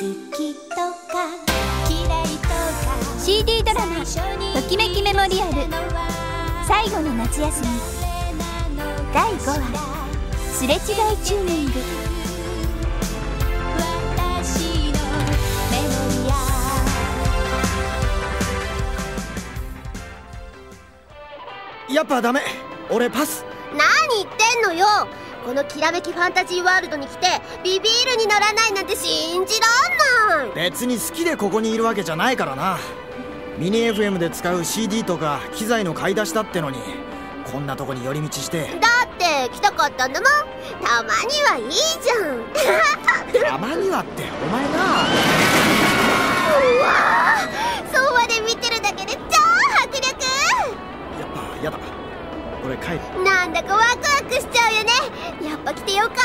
きとか嫌いとか CD ドラマ「ときめきメモリアル」最後の夏休み第5話「すれ違いチューニング」。 やっぱダメ、俺パス。 何言ってんのよ。このきらめきファンタジーワールドに来てビビールにならないなんて信じらんない。 別に好きでここにいるわけじゃないからな。ミニ FM で使う CD とか機材の買い出しだってのにこんなとこに寄り道して。 だって来たかったんだもん。たまにはいいじゃん。 たまにはってお前な。 うわー、そうまで見てるだけで超迫力。 やっぱやだ、俺帰る。 なんだかワクワクしちゃうよね。やっぱ来てよかった。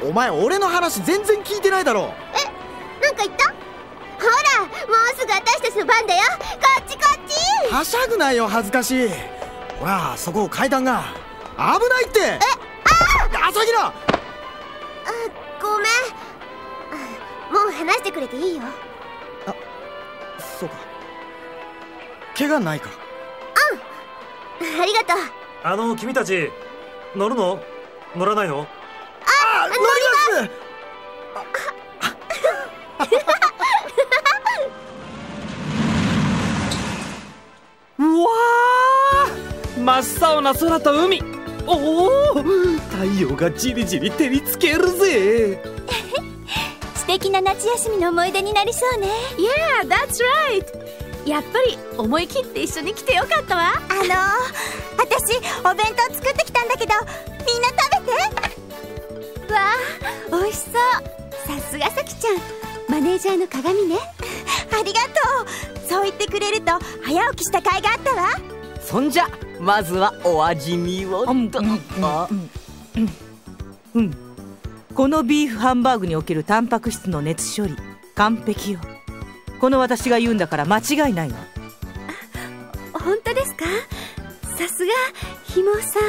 お前俺の話全然聞いてないだろ。 なんか言った？ほら、もうすぐ私たちの番だよ。こっちこっち。 はしゃぐなよ、恥ずかしい。ほら、そこ階段が危ないって。朝比奈。 ごめん。もう話してくれていいよ。 そうか。怪我ないか？ ありがとう。 君たち乗るの？乗らないの？ 乗ります。 うわー、真っ青な空と海。おお、太陽がじりじり照りつけるぜ。 素敵な夏休みの思い出になりそうね。 Yeah, that's right。やっぱり思い切って一緒に来てよかったわ。 私お弁当作ってきたんだけどみんな食べて。わあ、美味しそう。さすがさきちゃん、マネージャーの鏡ね。ありがとう。そう言ってくれると早起きした甲斐があったわ。 そんじゃまずはお味見を。このビーフハンバーグにおけるタンパク質の熱処理完璧よ。この私が言うんだから間違いないわ。 本当ですか？さすがひもさ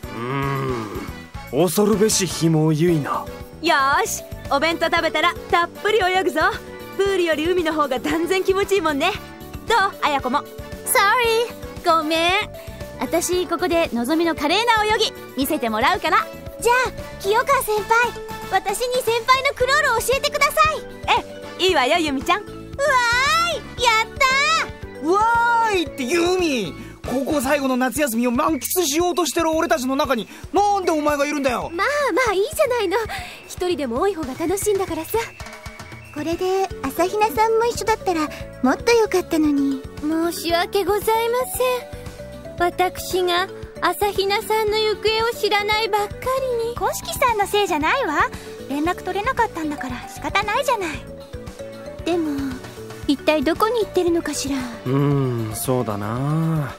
ん。 恐るべしひもゆいな。 よーし、お弁当食べたらたっぷり泳ぐぞ。プールより海の方が断然気持ちいいもんね。どう？あやこも。 Sorry、 ごめん。私ここでのぞみの華麗な泳ぎ見せてもらうから。 じゃあ清川先輩、私に先輩のクロールを教えてください。 いいわよ、ゆみちゃん。 うわーい、やったー。 うわーいってユミ、高校最後の夏休みを満喫しようとしてる俺たちの中になんでお前がいるんだよ。 まあいいじゃないの。一人でも多い方が楽しいんだからさ。 これで朝比奈さんも一緒だったらもっと良かったのに。 申し訳ございません。私が朝比奈さんの行方を知らないばっかりに。 公式さんのせいじゃないわ。連絡取れなかったんだから仕方ないじゃない。でも一体どこに行ってるのかしら。 そうだな。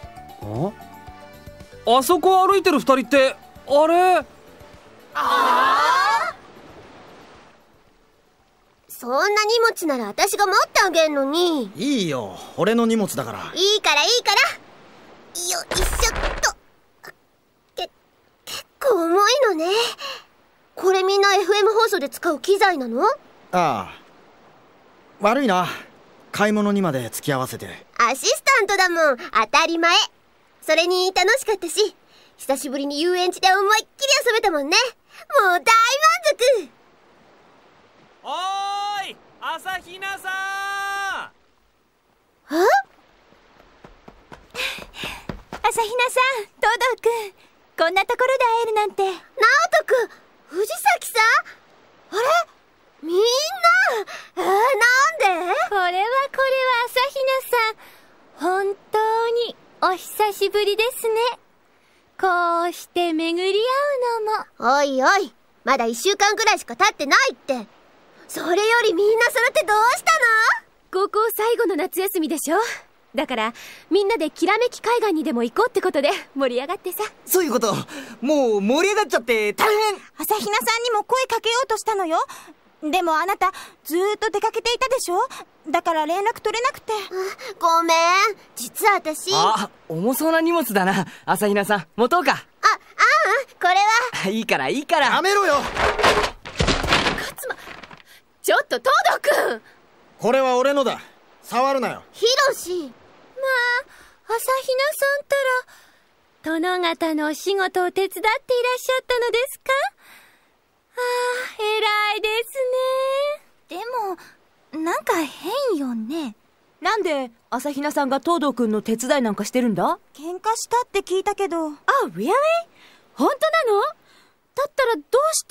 あそこ歩いてる二人ってあれ？ そんな荷物なら私が持ってあげんのに。 いいよ、俺の荷物だから。 いいからいいから。よいしょっと。結構重いのね。これみんな FM 放送で使う機材なの？ ああ、悪いな、買い物にまで付き合わせて。 アシスタントだもん、当たり前。それに楽しかったし、久しぶりに遊園地で思いっきり遊べたもんね。もう大満足。 おーい、朝比奈さん。 朝比奈さん、東堂くん、こんなところで会えるなんて。 直人くん、藤崎さん、あれみんな、なんで？ これは朝比奈さん、本当にお久しぶりですね。こうして巡り合うのも。 おいおい、まだ1週間くらいしか経ってないって。それよりみんな揃ってどうした高校最後の夏休みでしょ。だからみんなできらめき海岸にでも行こうってことで盛り上がってさ。 そういうこと。もう盛り上がっちゃって大変。 朝比奈さんにも声かけようとしたのよ。でもあなたずーっと出かけていたでしょ。だから連絡取れなくて。 ごめん、実は私。 重そうな荷物だな。朝比奈さん、持とうか。 これは。 いいからいいから。 やめろよ。 ちょっと東堂くん、 これは俺のだ。触るなよ。 ヒロシ。 まあ、朝比奈さんたら、殿方のお仕事を手伝っていらっしゃったのですか？ああ、偉いですね。 でも、なんか変よね。 なんで朝比奈さんが東堂くんの手伝いなんかしてるんだ？ 喧嘩したって聞いたけど。 あ、really？ 本当なの？だったらどうして？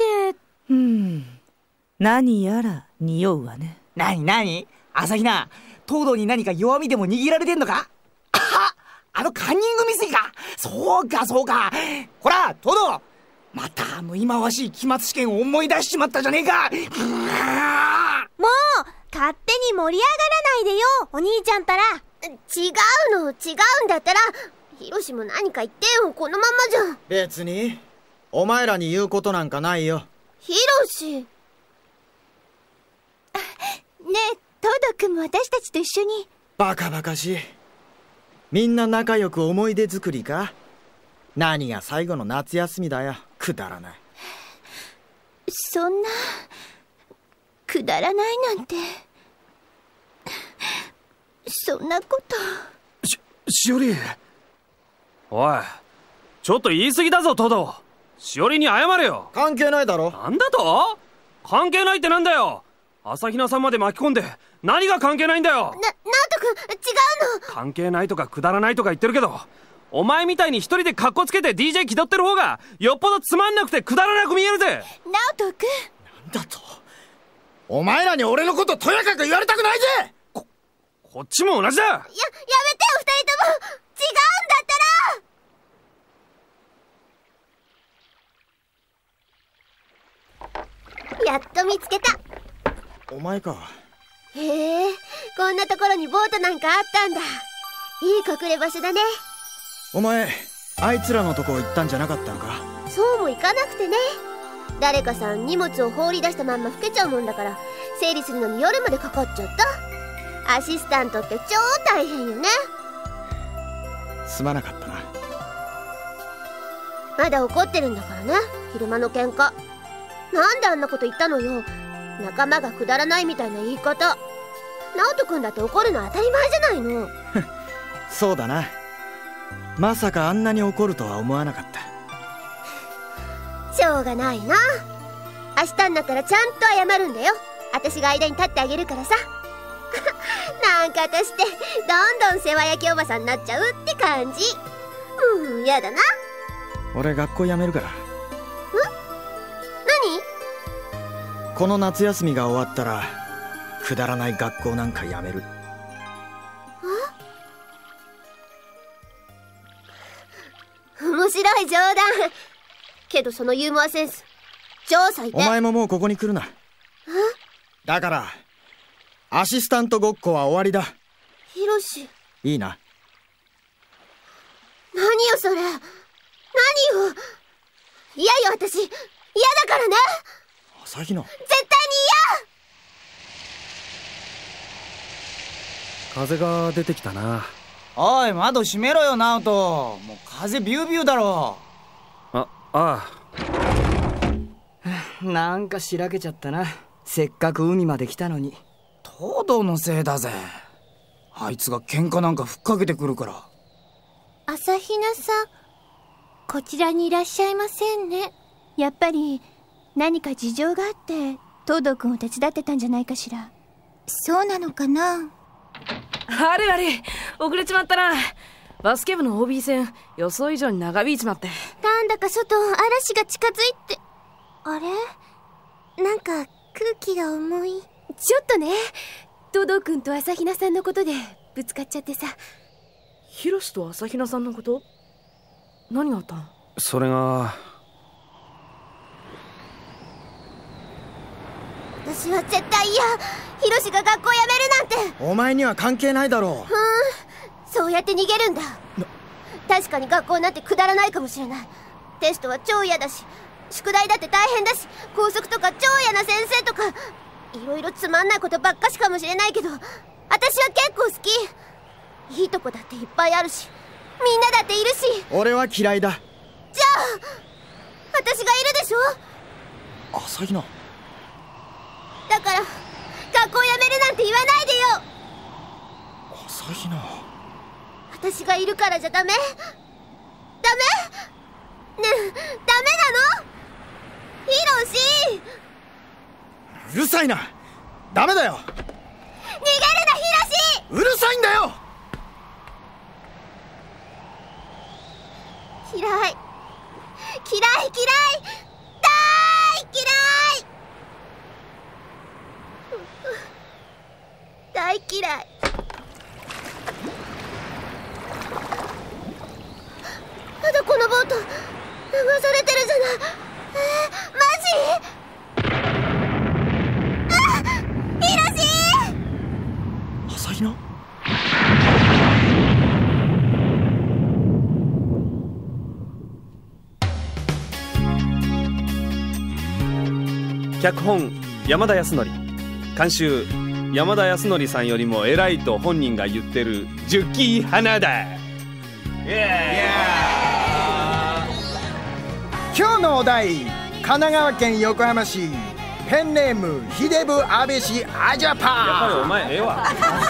何やら匂うわね。 なに朝比奈、東堂に何か弱みでも握られてんのか？あのカンニング未遂か。そうか。ほら、東堂、また忌まわしい期末試験を思い出しちまったじゃねえか。 もう勝手に盛り上がらないでよ、お兄ちゃんたら。 違うんだったらヒロシも何か言ってよ。このままじゃ。 別にお前らに言うことなんかないよ。 ヒロシ。 ねえ、東堂くんも私たちと一緒に。 バカバカしい。みんな仲良く思い出作りか？何が最後の夏休みだよ。くだらない。 そんなくだらないなんて。そんなこと。 しおり。おい、ちょっと言い過ぎだぞ、トド。しおりに謝れよ。 関係ないだろ。 なんだと？関係ないってなんだよ。朝比奈さんまで巻き込んで何が関係ないんだよ。 ナオト君、違うの。 関係ないとかくだらないとか言ってるけど、お前みたいに一人でカッコつけて DJ 気取ってる方がよっぽどつまんなくてくだらなく見えるぜ。 ナオト君。 なんだと？お前らに俺のこととやかく言われたくないぜ。 こっちも同じだ。 やめてよ、二人とも。違うんだったら。やっと見つけた。 お前か。 へえ、こんなところにボートなんかあったんだ。いい隠れ場所だね。 お前、あいつらのとこ行ったんじゃなかったのか？ そうもいかなくてね。誰かさん荷物を放り出したまんま老けちゃうもんだから、整理するのに夜までかかっちゃった。アシスタントって超大変よね。 すまなかったな。 まだ怒ってるんだからね、昼間の喧嘩。なんであんなこと言ったのよ。仲間がくだらないみたいな言い方。直人君だって怒るの当たり前じゃないの。 そうだな。まさかあんなに怒るとは思わなかった。 しょうがないな。明日になったらちゃんと謝るんだよ。私が間に立ってあげるからさ。なんか私ってどんどん世話焼きおばさんになっちゃうって感じ。やだな。 俺学校辞めるから。 何？ この夏休みが終わったらくだらない学校なんか辞める。 面白い冗談。けどそのユーモアセンス超最低。 お前ももうここに来るな。だからアシスタントごっこは終わりだ。 ヒロシ。 いいな。 何よそれ。何よ。嫌よ私。嫌だからね。 朝日奈。 絶対に風が出てきたな。 おい、窓閉めろよ、ナオト。もう風ビュービューだろ。 ああ。 なんかしらけちゃったな。せっかく海まで来たのに。 東堂のせいだぜ。あいつが喧嘩なんかふっかけてくるから。 朝比奈さん、こちらにいらっしゃいませんね。 やっぱり何か事情があって東堂くんを手伝ってたんじゃないかしら。 そうなのかな。 あれ遅れちまったな。バスケ部の OB 戦予想以上に長引いちまって。 なんだか外嵐が近づいて。あれ、なんか空気が重い。ちょっとね、東堂くんと朝比奈さんのことでぶつかっちゃってさ。 ヒロシと朝比奈さんのこと？何があったの？ それが私は絶対嫌。ヒロシが学校辞めるなんて。 お前には関係ないだろう。 そうやって逃げるんだ。確かに学校なんてくだらないかもしれない。テストは超嫌だし、宿題だって大変だし、校則とか超嫌な先生とか、いろいろつまんないことばっかしかもしれないけど、私は結構好き。いいとこだっていっぱいあるし、みんなだっているし。 俺は嫌いだ。 じゃあ私がいるでしょ。 朝日奈。 だから学校辞めるなんなんて言わないでよ。 朝比奈、 私がいるからじゃダメ？ダメ？ねえ、ダメなの？ヒロシ！ うるさいな。ダメだよ。 逃げるな、ヒロシ！ うるさいんだよ。 嫌い、嫌い、嫌い、大嫌い、大嫌い。まだこのボート流されてるじゃない。マジ？ヒロシ！ 朝比奈？ 脚本山田康則、監修山田康則さんよりも偉いと本人が言ってるジュッキー花だ。 今日のお題、神奈川県横浜市、ペンネームヒデブ安倍氏アジャパン。 やっぱりお前ええわ。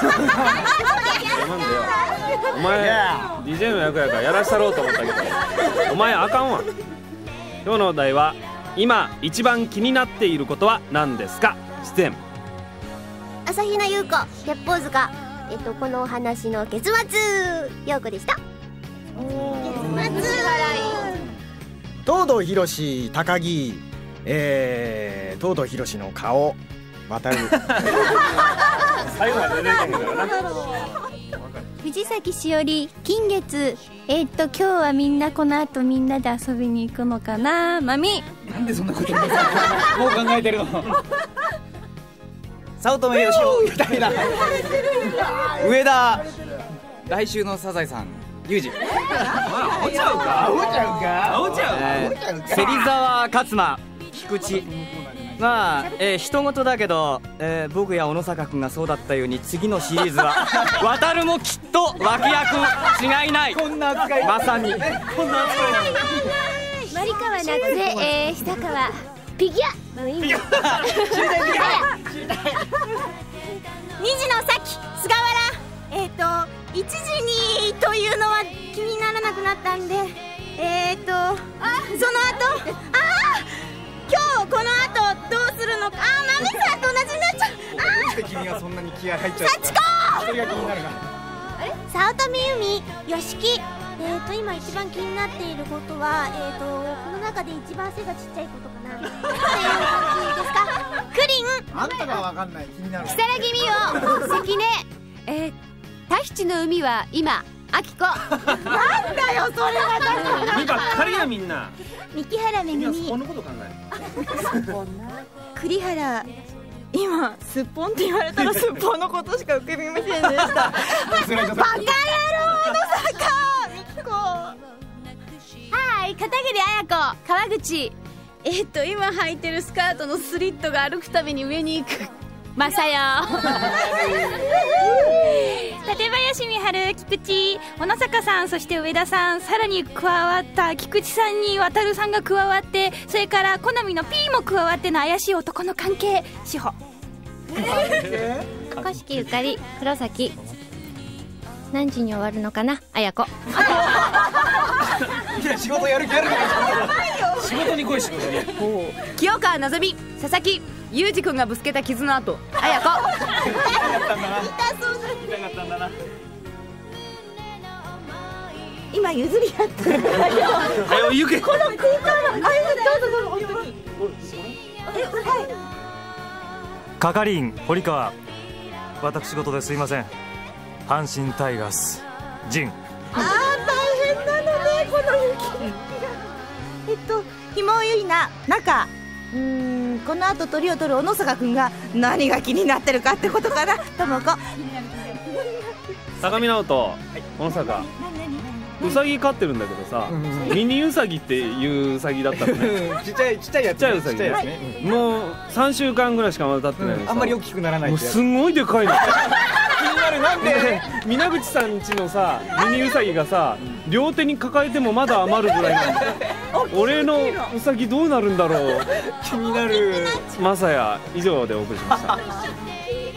お前 DJ の役やからやらしたろうと思ったけど、お前あかんわ。今日のお題は今一番気になっていることは何ですか。出演朝比奈優子、鉄砲塚。このお話の結末、陽子でした。 東堂博高木、東堂博の顔渡る。 最後まで出てけんからな。 藤崎しおり、金月。今日はみんなこの後みんなで遊びに行くのかな。マミ。 なんでそんなこと言うんですか。もう考えてるの。早乙女よしおみたいな。上田、来週のサザエさん、ユージ。 青ちゃうか。 芹沢勝間、菊池。まあ、人事だけど、僕や小野坂君がそうだったように次のシリーズは渡るもきっと脇役違いない。 こんな扱い。 まさに。 マリカは夏江、久川、フィギュアの意味。 2時のさき、菅原。1時にというのは気にならなくなったんで、その後、今日この後どうするのか。マミさんと同じになっちゃう。 君がそんなに気合入っちゃう。 幸子。 それが気になるな。 早乙女由美、吉木。今一番気になっていることは、この中で一番背がちっちゃいことかな。っていう感じですか。クリン。 あんたがわかんない。気になる。 如月美桜、関根。タヒチの海は今、アキコ。なんだよそれは。 海ばっかりやみんな。 三木原めぐみ。 このこと考栗原、今すっぽんって言われたらすっぽんのことしか浮かびませんでした。バカ野郎の坂みきこ。 はい、片桐綾子、川口。 今履いてるスカートのスリットが歩くたびに上に行くまさよ。 館林美晴、菊池、小野坂さん、そして上田さん、さらに加わった菊池さんに渡さんが加わって、それから好みの P も加わっての怪しい男の関係。志保、 小敷ゆかり、黒崎。何時に終わるのかな、綾子。 いや、仕事やる気あるから。仕事に来い、仕事に。 清川なぞみ、佐々木、裕二君がぶつけた傷の後、綾子。今譲り合ってる。 はよ行け。 この空間の、どうぞ本当に。 係員堀川、私事ですいません。阪神タイガース陣。 大変なのね、この雪が。ひもゆいな中。この後鳥を取る小野坂君が何が気になってるかってことかな。ともこ。 相模直人、小野坂。ウサギ飼ってるんだけどさ、ミニウサギっていうウサギだったのね。 ちっちゃいやつ。 ちっちゃいウサギね。もう3週間ぐらいしかまだ経ってないのにさ、 あんまり大きくならない。 もうすごいでかいの。 気になる。なんで皆口さん家のさミニウサギがさ、両手に抱えてもまだ余るぐらいなの。俺のウサギどうなるんだろう。 気になる。 まさや以上でお送りしました。